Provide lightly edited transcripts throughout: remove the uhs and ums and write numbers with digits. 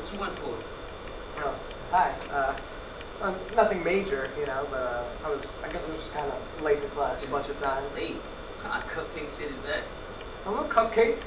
What you want for? Oh, hi. Nothing major, you know, but I guess I was just kind of late to class a bunch of times. Hey, what kind of cupcake shit is that? I'm a cupcake.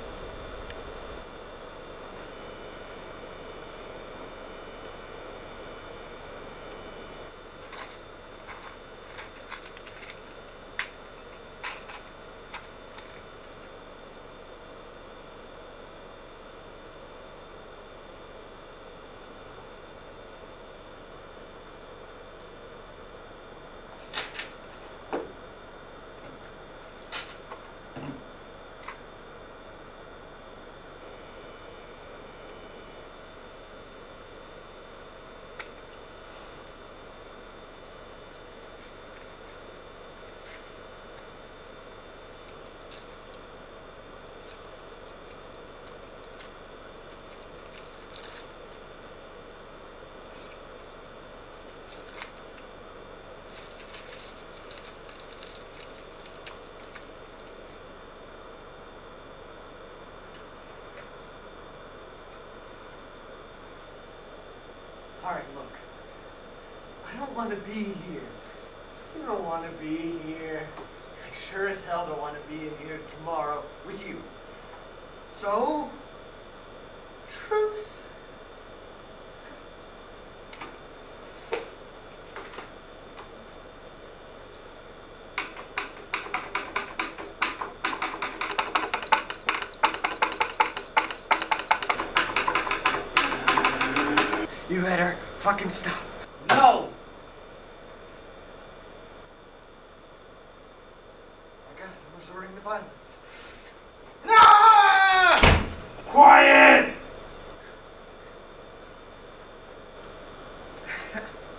Alright, look. I don't want to be here. You don't want to be here. I sure as hell don't want to be in here tomorrow with you. So, truce. You better fucking stop. No! My God, I'm resorting to violence. No! Quiet!